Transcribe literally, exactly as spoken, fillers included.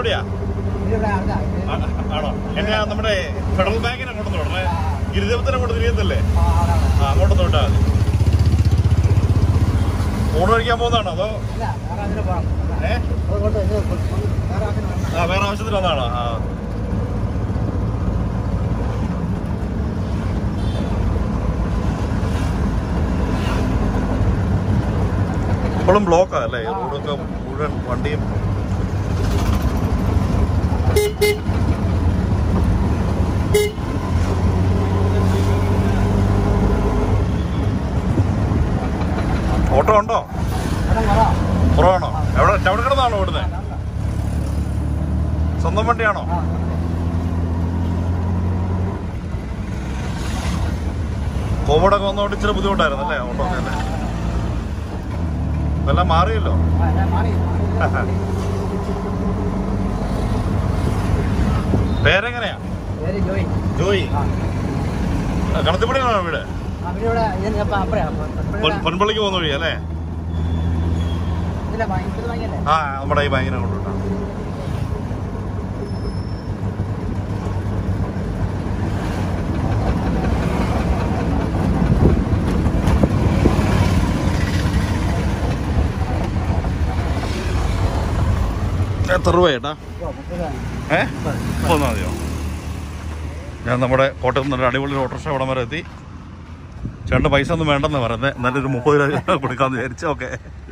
എവിടെയാ? ആണോ? എന്നെ നമ്മുടെ ഫെഡറൽ ബാങ്കിന് അങ്ങോട്ട് വിടണേ. ഗിരിജപത്തിന് അങ്ങോട്ട് തിരിയത്തല്ലേ? ആ, അങ്ങോട്ട് വിട്ടാ മതി. ഊണ് കഴിക്കാൻ പോകുന്നതാണോ അതോ ഏ ആ വേറെ ആവശ്യത്തിന് വന്നാണോ? ആ ഇപ്പോഴും ബ്ലോക്കാ അല്ലേ റോഡൊക്കെ മുഴുവൻ വണ്ടിയും. ഓട്ടോ ഉണ്ടോ? കുറവാണോ? എവിടെ ചവിട് കിടന്നാണോ ഓടുന്നത്? സ്വന്തം വണ്ടിയാണോ? കോവിഡൊക്കെ വന്നോണ്ട് ഇച്ചിരി ബുദ്ധിമുട്ടായിരുന്നു അല്ലേ ഓട്ടോ ഒക്കെ അല്ലേ? എല്ലാം മാറിയല്ലോ. പേരെങ്ങനെയാ? ജോയി. കടത്തിപ്പടിയാണോ വീട്? പൊൻപള്ളിക്ക് പോകുന്ന വഴി അല്ലേ? ആ നമ്മുടെ ഈ ബാങ്കിനെ കൊണ്ടുവിട്ടാ. എത്ര രൂപ ചേട്ടാ? ഏ പോന്നാ മതിയോ? ഞാൻ നമ്മുടെ കോട്ടയത്ത് നിന്ന് അടിപൊളി ഓട്ടോറിക്ഷ ഇവിടം വരെ എത്തി. ചേട്ടൻ്റെ പൈസ ഒന്നും വേണ്ടെന്ന് പറയുന്നത്. എന്നാലും ഒരു മുപ്പത് രൂപ കൊടുക്കാമെന്ന് വിചാരിച്ചു. ഓക്കെ.